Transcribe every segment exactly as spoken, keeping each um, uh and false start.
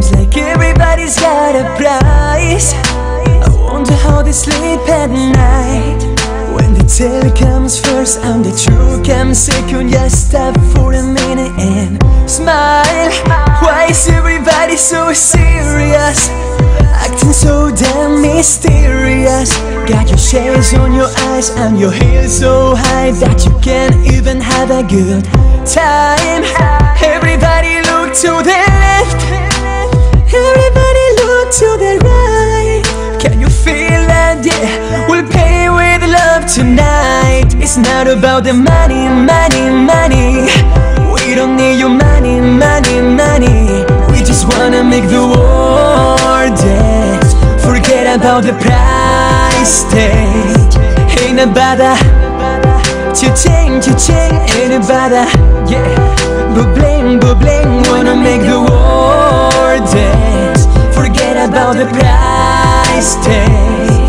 Seems like everybody's got a price. I wonder how they sleep at night. When the tale comes first and the truth comes second, just stop for a minute and smile. Why is everybody so serious? Acting so damn mysterious. Got your shades on your eyes and your heels so high that you can't even have a good time. Everybody look to the left, everybody look to the right. Can you feel that? Yeah, we'll pay with love tonight. It's not about the money, money, money. We don't need your money, money, money. We just wanna make the world dance. Forget about the price tag. Ain't about that. Cha-ching, cha-ching, ain't about that. Yeah, bu-bling, bu-bling. Wanna make the world dance. Forget about the price tag.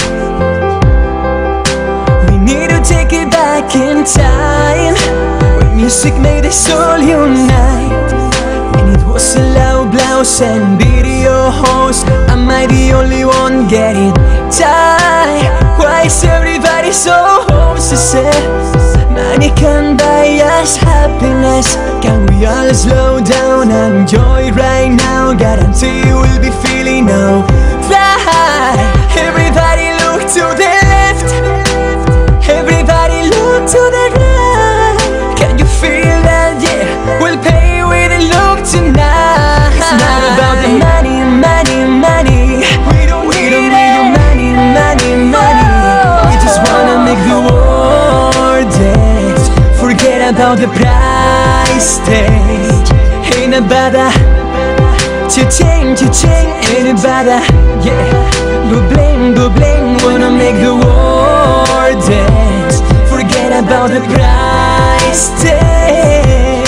We need to take it back in time, when music made us all unite. And it was a loud blouse and video host. Am I the only one getting tired? Why is everybody so obsessed? Money can buy us happiness. Can we all slow down and enjoy right now? Guarantee we'll be feeling alright. Everybody look to the left, everybody look to the right. Can you feel that? Yeah, we'll pay with a look tonight. It's not about the money, money, money. We don't we need, don't need your money, money, money. We just wanna make the world dance. Forget about the price tag. Ain't about that. Cha-ching, cha-ching, ain't about that. Yeah, bu-bling, bu-bling. Wanna make the world dance. Forget about the price tag.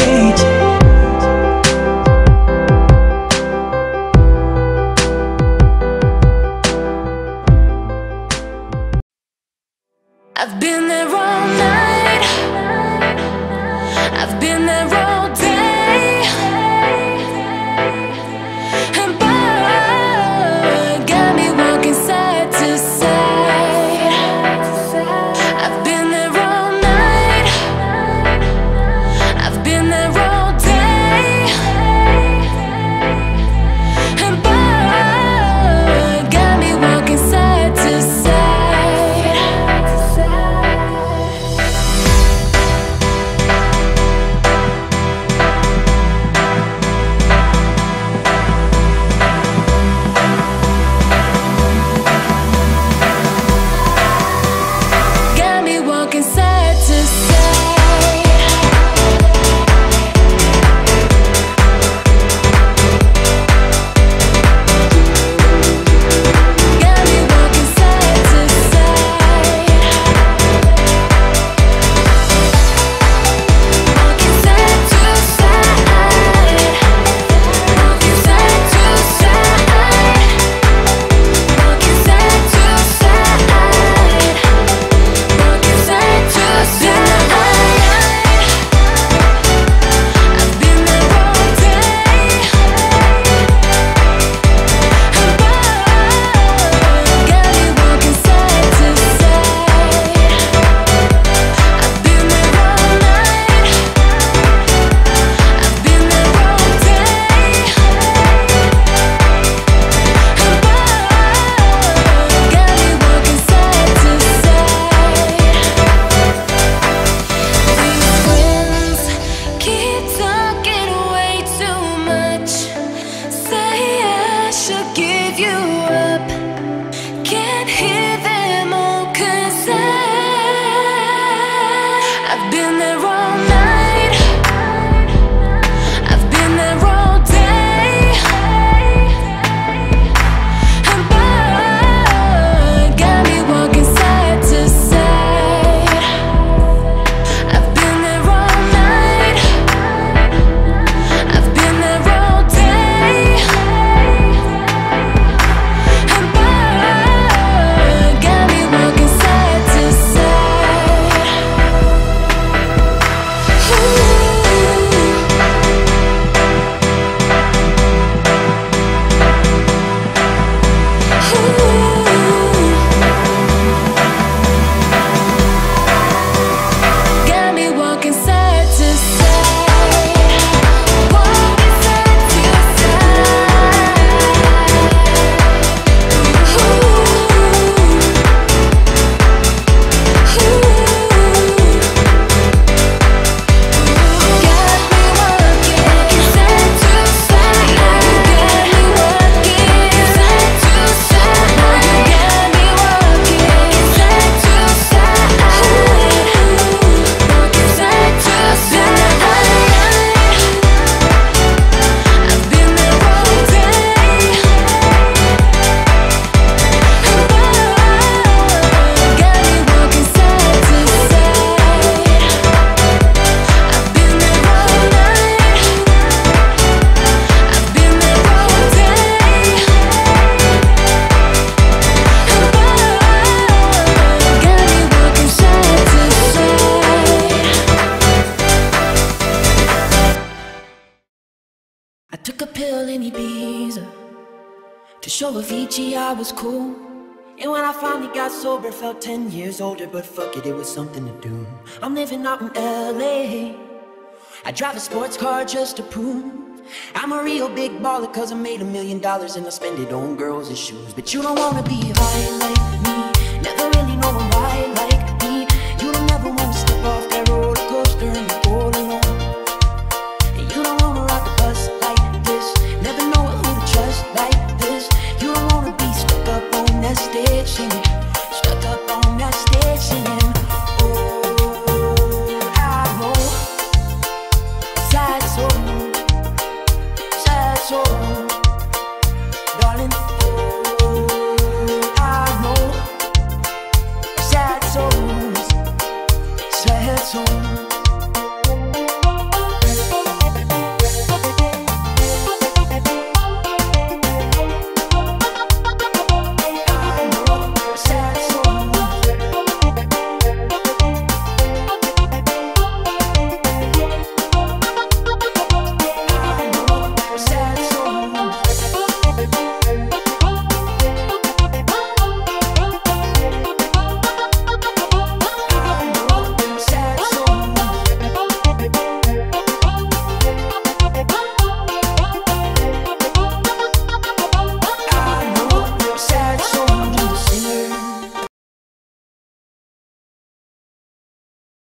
I've been there all night, I've been there all day, and boy, got me walking side to side. I've been there all night, I've been there all day, and boy, got me walking side to side. Ibiza. To show Avicii I was cool. And when I finally got sober, felt ten years older. But fuck it, it was something to do. I'm living out in L A. I drive a sports car just to prove I'm a real big baller, cause I made a million dollars and I spend it on girls and shoes. But you don't wanna be high like me, never really knowing why like